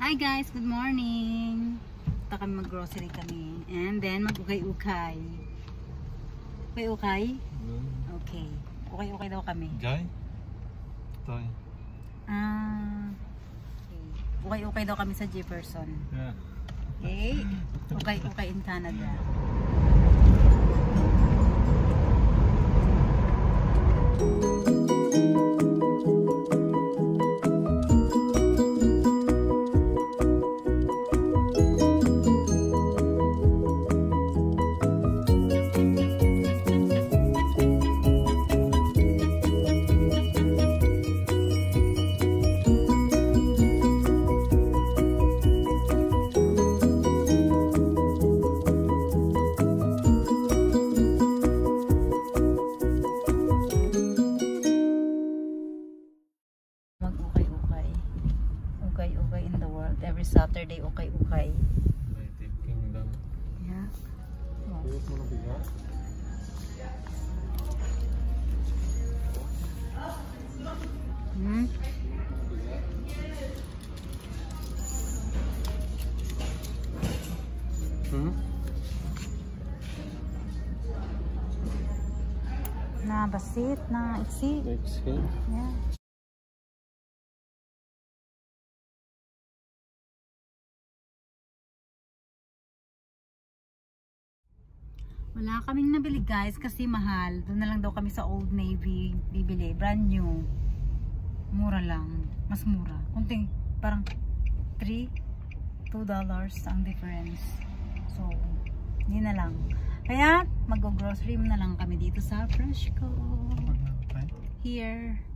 Hi guys, good morning. Punta kami mag-grocery kami. And then mag-ukay-ukay. Ukay-ukay? Okay. Ukay-ukay daw kami. Jai? Toy. Okay. Ukay-ukay daw kami sa Jefferson. Yeah. Okay? Ukay-ukay in Canada. Ukay-ukay in the world. Every Saturday, ukay-ukay. United Kingdom. Yeah. Oh. Hmm? Na basit, na iksi. Yeah. Wala kaming nabili guys kasi mahal. Doon na lang daw kami sa Old Navy bibili. Brand new. Mura lang. Mas mura. Kunting parang $2 ang difference. So, hindi na lang. Kaya mag-grocery na lang kami dito sa Freshco. Here.